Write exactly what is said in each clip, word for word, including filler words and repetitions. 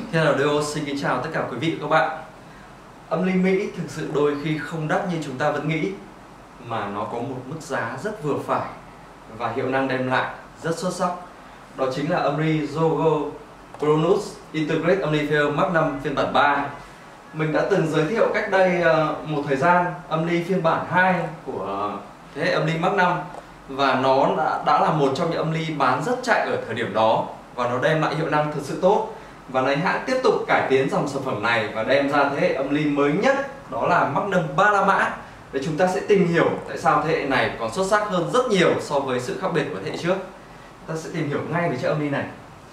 Thiên Audio xin kính chào tất cả quý vị và các bạn. Âm ly Mỹ thực sự đôi khi không đắt như chúng ta vẫn nghĩ, mà nó có một mức giá rất vừa phải và hiệu năng đem lại rất xuất sắc. Đó chính là âm ly Zogo Cronus Integrate Amplifier Mark năm phiên bản ba. Mình đã từng giới thiệu cách đây một thời gian âm ly phiên bản hai của thế hệ âm ly Mark năm, và nó đã, đã là một trong những âm ly bán rất chạy ở thời điểm đó, và nó đem lại hiệu năng thực sự tốt. Và lấy hãng tiếp tục cải tiến dòng sản phẩm này và đem ra thế hệ âm ly mới nhất, đó là Magnum ba la mã, để chúng ta sẽ tìm hiểu tại sao thế hệ này còn xuất sắc hơn rất nhiều so với sự khác biệt của thế hệ trước. Ta sẽ tìm hiểu ngay về chiếc âm ly này.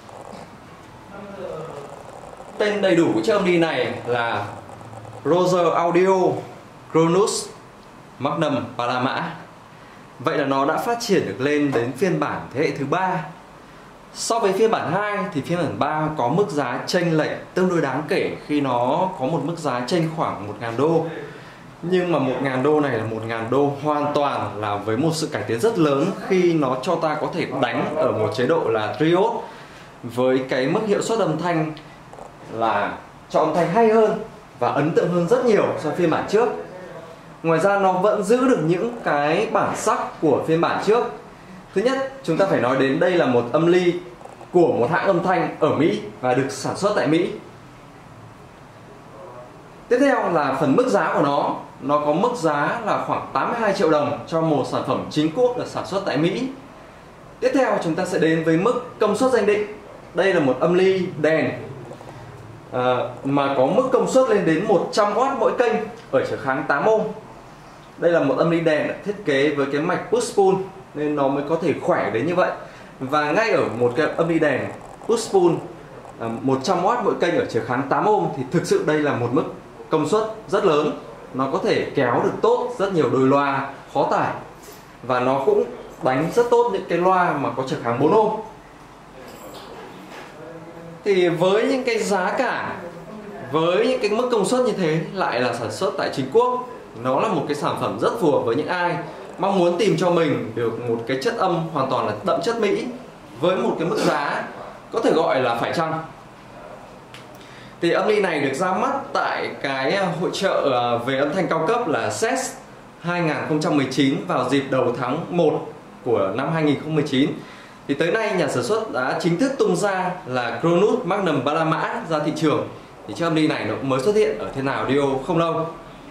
Tên đầy đủ của chiếc âm ly này là Roger Audio Cronus Magnum ba la mã. Vậy là nó đã phát triển được lên đến phiên bản thế hệ thứ ba. So với phiên bản hai thì phiên bản ba có mức giá chênh lệch tương đối đáng kể, khi nó có một mức giá chênh khoảng một nghìn đô. Nhưng mà một nghìn đô này là một nghìn đô hoàn toàn là với một sự cải tiến rất lớn, khi nó cho ta có thể đánh ở một chế độ là triode, với cái mức hiệu suất âm thanh là cho âm thanh hay hơn và ấn tượng hơn rất nhiều so với phiên bản trước. Ngoài ra nó vẫn giữ được những cái bản sắc của phiên bản trước. Thứ nhất, chúng ta phải nói đến đây là một âm ly của một hãng âm thanh ở Mỹ và được sản xuất tại Mỹ. Tiếp theo là phần mức giá của nó. Nó có mức giá là khoảng tám mươi hai triệu đồng cho một sản phẩm chính quốc được sản xuất tại Mỹ. Tiếp theo chúng ta sẽ đến với mức công suất danh định. Đây là một âm ly đèn à, mà có mức công suất lên đến một trăm oát mỗi kênh ở trở kháng tám ôm. Đây là một âm ly đèn thiết kế với cái mạch push pull nên nó mới có thể khỏe đến như vậy. Và ngay ở một cái âm ly đèn push pull một trăm oát mỗi kênh ở trở kháng tám ôm thì thực sự đây là một mức công suất rất lớn. Nó có thể kéo được tốt rất nhiều đôi loa khó tải, và nó cũng đánh rất tốt những cái loa mà có trở kháng bốn ôm. Thì với những cái giá cả, với những cái mức công suất như thế, lại là sản xuất tại chính quốc, nó là một cái sản phẩm rất phù hợp với những ai mong muốn tìm cho mình được một cái chất âm hoàn toàn là đậm chất Mỹ với một cái mức giá có thể gọi là phải chăng. Thì âm ly này được ra mắt tại cái hội chợ về âm thanh cao cấp là xê e ét hai không một chín vào dịp đầu tháng một của năm hai nghìn không trăm mười chín. Thì tới nay nhà sản xuất đã chính thức tung ra là Cronus Magnum ba la mã ra thị trường. Thì chiếc âm ly này nó mới xuất hiện ở Thiên Audio không lâu.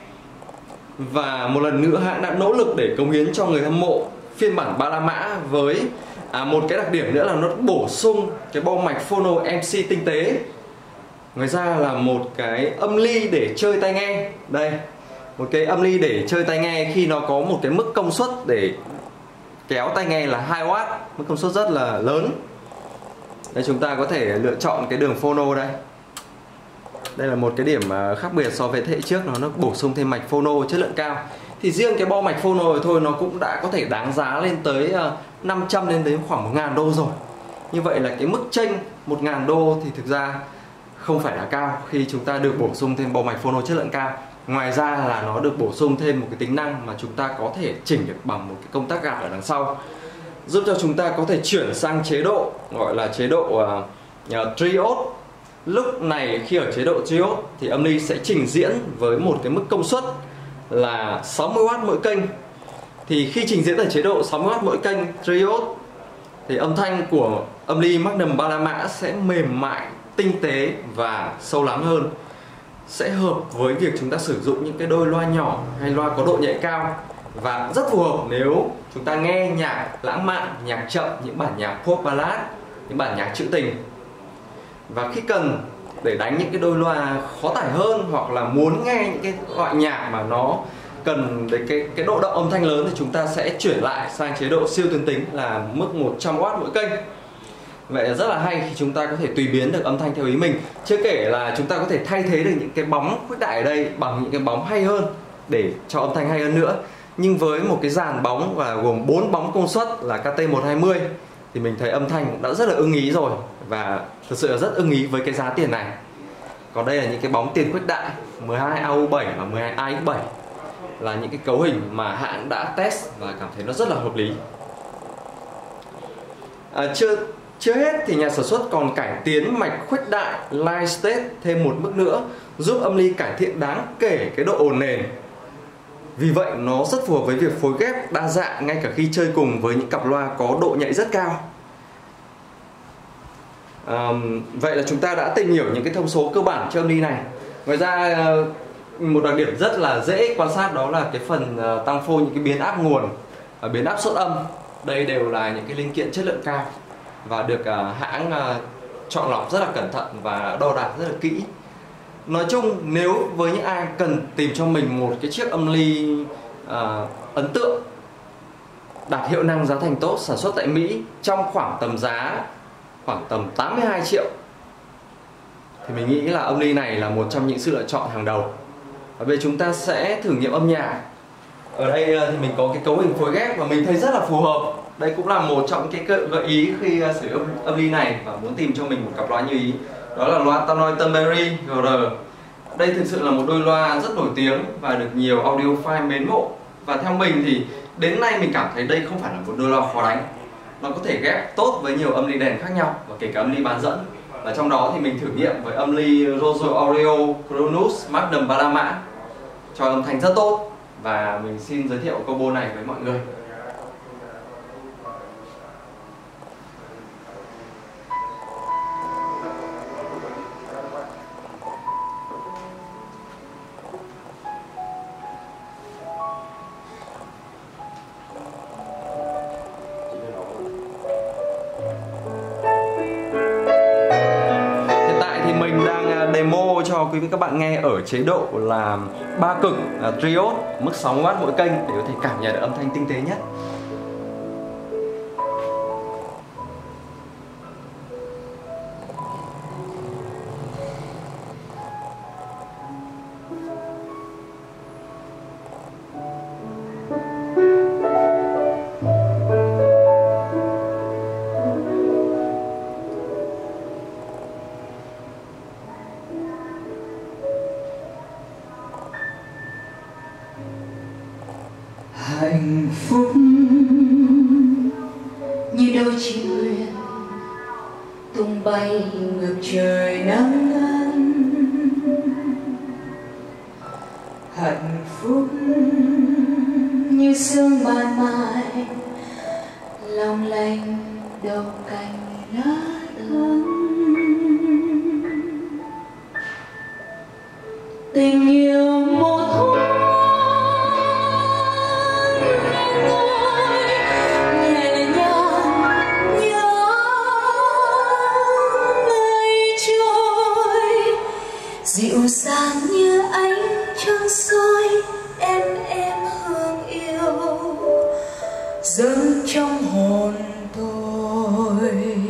Và một lần nữa hãng đã nỗ lực để cống hiến cho người hâm mộ phiên bản ba la mã với à, một cái đặc điểm nữa là nó bổ sung cái bo mạch phono em xê tinh tế. Ngoài ra là một cái âm ly để chơi tai nghe. Đây, một cái âm ly để chơi tai nghe khi nó có một cái mức công suất để kéo tai nghe là hai oát, mức công suất rất là lớn. Đây, chúng ta có thể lựa chọn cái đường phono đây. Đây là một cái điểm khác biệt so với thế hệ trước, nó nó bổ sung thêm mạch phono chất lượng cao. Thì riêng cái bo mạch phono rồi thôi nó cũng đã có thể đáng giá lên tới năm trăm đến đến khoảng một nghìn đô rồi. Như vậy là cái mức chênh một nghìn đô thì thực ra không phải là cao khi chúng ta được bổ sung thêm bo mạch phono chất lượng cao. Ngoài ra là nó được bổ sung thêm một cái tính năng mà chúng ta có thể chỉnh được bằng một cái công tắc gạt ở đằng sau, giúp cho chúng ta có thể chuyển sang chế độ gọi là chế độ uh, uh, triode. Lúc này khi ở chế độ triode thì âm ly sẽ trình diễn với một cái mức công suất là sáu mươi oát mỗi kênh. Thì khi trình diễn ở chế độ sáu mươi oát mỗi kênh triode thì âm thanh của âm ly Magnum ba la mã sẽ mềm mại, tinh tế và sâu lắng hơn, sẽ hợp với việc chúng ta sử dụng những cái đôi loa nhỏ hay loa có độ nhạy cao, và rất phù hợp nếu chúng ta nghe nhạc lãng mạn, nhạc chậm, những bản nhạc pop ballad, những bản nhạc trữ tình. Và khi cần để đánh những cái đôi loa khó tải hơn, hoặc là muốn nghe những cái loại nhạc mà nó cần đến cái, cái độ động âm thanh lớn, thì chúng ta sẽ chuyển lại sang chế độ siêu tuyến tính là mức một trăm oát mỗi kênh. Vậy là rất là hay khi chúng ta có thể tùy biến được âm thanh theo ý mình. Chưa kể là chúng ta có thể thay thế được những cái bóng khuếch đại ở đây bằng những cái bóng hay hơn để cho âm thanh hay hơn nữa. Nhưng với một cái dàn bóng và gồm bốn bóng công suất là K T một hai mươi thì mình thấy âm thanh đã rất là ưng ý rồi, và thực sự là rất ưng ý với cái giá tiền này. Còn đây là những cái bóng tiền khuếch đại mười hai A U bảy và mười hai A X bảy, là những cái cấu hình mà hãng đã test và cảm thấy nó rất là hợp lý. À, chưa Chưa hết thì nhà sản xuất còn cải tiến mạch khuếch đại Line Stage thêm một mức nữa, giúp âm ly cải thiện đáng kể cái độ ồn nền. Vì vậy nó rất phù hợp với việc phối ghép đa dạng ngay cả khi chơi cùng với những cặp loa có độ nhạy rất cao. À, vậy là chúng ta đã tìm hiểu những cái thông số cơ bản cho âm ly này. Ngoài ra một đặc điểm rất là dễ quan sát đó là cái phần tăng phôi, những cái biến áp nguồn, biến áp xuất âm. Đây đều là những cái linh kiện chất lượng cao và được hãng chọn lọc rất là cẩn thận và đo đạc rất là kỹ. Nói chung nếu với những ai cần tìm cho mình một cái chiếc âm ly uh, ấn tượng, đạt hiệu năng giá thành tốt, sản xuất tại Mỹ trong khoảng tầm giá khoảng tầm tám mươi hai triệu, thì mình nghĩ là âm ly này là một trong những sự lựa chọn hàng đầu. Và bây giờ chúng ta sẽ thử nghiệm âm nhạc. Ở đây thì mình có cái cấu hình phối ghép và mình thấy rất là phù hợp. Đây cũng là một trong cái gợi ý khi sử dụng âm ly này và muốn tìm cho mình một cặp loa như ý. Đó là loa Tannoy Tunberry giê rờ. Đây thực sự là một đôi loa rất nổi tiếng và được nhiều audiophile mến mộ. Và theo mình thì đến nay mình cảm thấy đây không phải là một đôi loa khó đánh. Nó có thể ghép tốt với nhiều âm ly đèn khác nhau và kể cả âm ly bán dẫn. Và trong đó thì mình thử nghiệm với âm ly Roseau Audio Cronus Magnum ba la mã cho âm thanh rất tốt. Và mình xin giới thiệu combo này với mọi người. Demo cho quý vị các bạn nghe ở chế độ là ba cực uh, triode, mức sáu mươi oát mỗi kênh để có thể cảm nhận được âm thanh tinh tế nhất. Hạnh phúc như đôi chim huyền tung bay ngược trời nắng ấm. Hạnh phúc như sương ban mai long lanh đầu cành lá thơm. Tình yêu một hôm dịu dàng như ánh trăng soi, em em hương yêu dâng trong hồn tôi.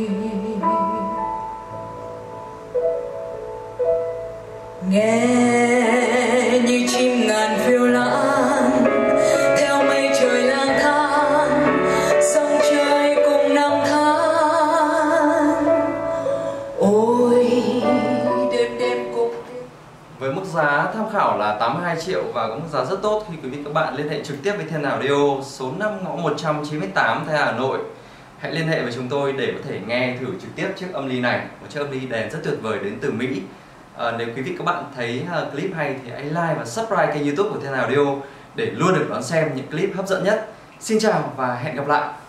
Nghe như chim ngàn phiêu lãng theo mây trời lang thang, sông trời cùng năm tháng. Ôi đêm đêm cùng. Với mức giá tham khảo là tám mươi hai triệu và có mức giá rất tốt khi quý vị các bạn liên hệ trực tiếp với Thiên Audio số năm ngõ một trăm chín mươi tám Tây Hà Nội. Hãy liên hệ với chúng tôi để có thể nghe thử trực tiếp chiếc âm ly này, một chiếc âm ly đèn rất tuyệt vời đến từ Mỹ. À, nếu quý vị các bạn thấy clip hay thì hãy like và subscribe kênh YouTube của Thiên Audio để luôn được đón xem những clip hấp dẫn nhất. Xin chào và hẹn gặp lại.